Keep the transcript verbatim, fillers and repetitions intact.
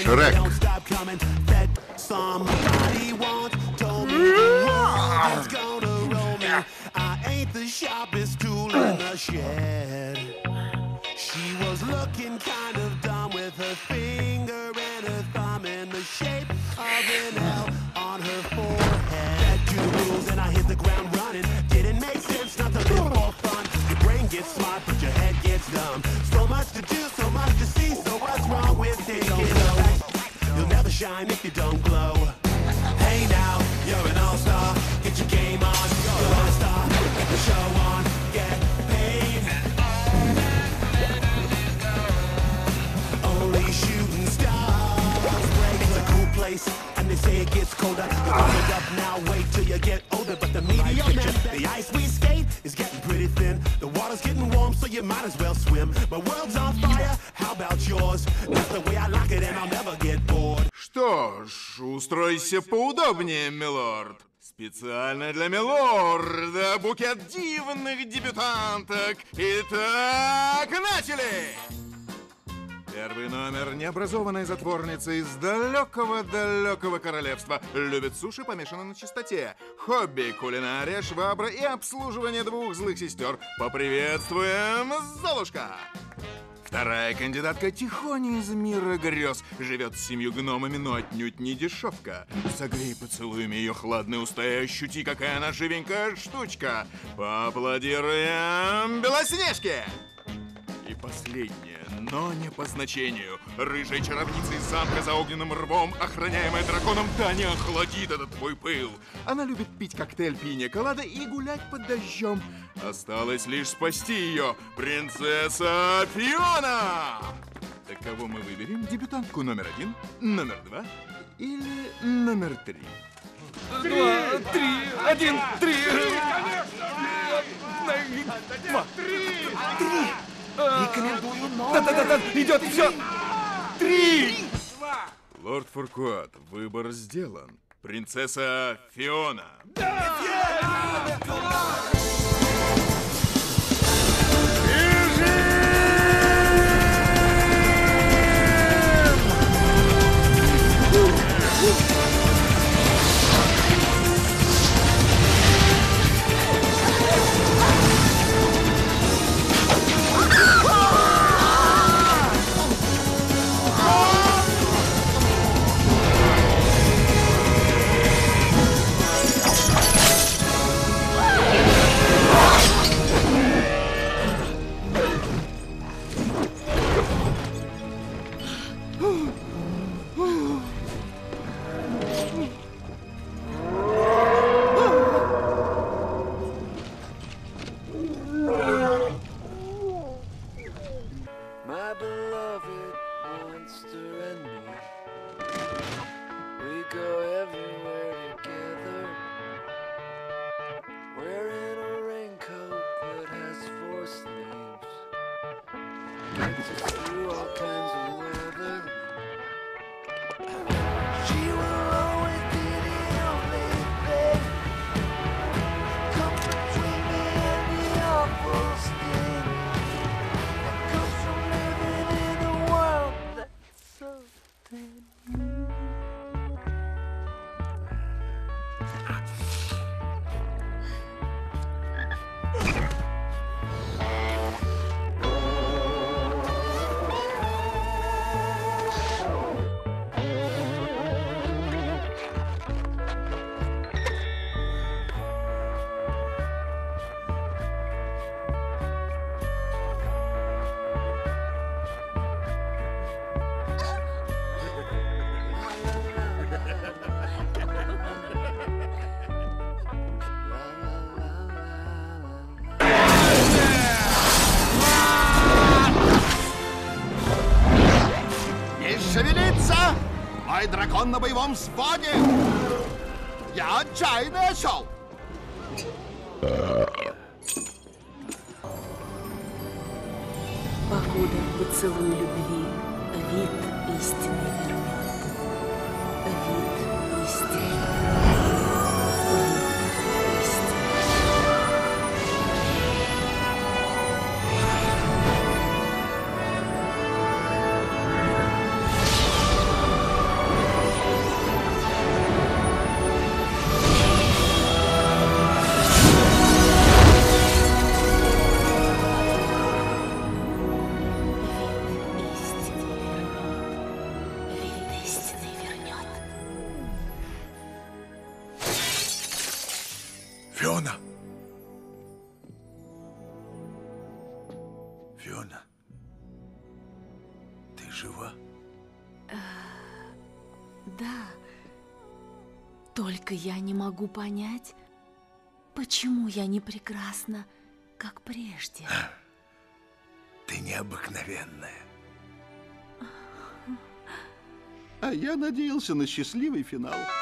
Шрек. She was looking kind of dumb with her finger and her thumb in the shape of an L on her forehead. Back to the rules and I hit the ground running. Didn't make sense not to live for fun. Your brain gets smart but your head gets dumb. So much to do, so much to see. So what's wrong with thinking of? You'll never shine if you don't glow. Hey now, you're an all-star. Get your game on, you're a star. Get the show on, get paid. Only shooting stars break. It's a cool place, and they say it gets colder. You hold it up now, wait till you get older. But the media picture, the ice we skate is getting pretty thin. The water's getting warm, so you might as well swim. My world's on fire, how about yours? That's the way I like it, and I'll never get bored. Что ж, устройся поудобнее, милорд. Специально для милорда букет дивных дебютанток. Итак, начали! Первый номер. Необразованная затворница из далекого-далекого королевства. Любит суши, помешано на чистоте. Хобби, кулинария, швабра и обслуживание двух злых сестер. Поприветствуем Золушка! Вторая кандидатка тихоня из мира грез. Живет с семью гномами, но отнюдь не дешевка. Согрей поцелуями ее хладные уста и ощути, какая она живенькая штучка. Поаплодируем Белоснежке! И последняя, но не по значению. Рыжая чаровница из замка за огненным рвом, охраняемая драконом, да не охладит этот твой пыл. Она любит пить коктейль пинья-колада и гулять под дождем. Осталось лишь спасти ее, принцесса Фиона! Так кого мы выберем? Дебютантку номер один, номер два или номер три? Два, три, один, три. Два, три. Рекомендую новое. Да-да-да, идет, все. Три. Лорд Фуркуат, выбор сделан. Принцесса Фиона. Шевелиться! Мой дракон на боевом взводе! Я отчаянный осел! Покуда поцелуй любви, вид истины вернет. Вид истины. Вид истины. жива? Да. Только я не могу понять, почему я не прекрасна, как прежде. Ты необыкновенная. А я надеялся на счастливый финал.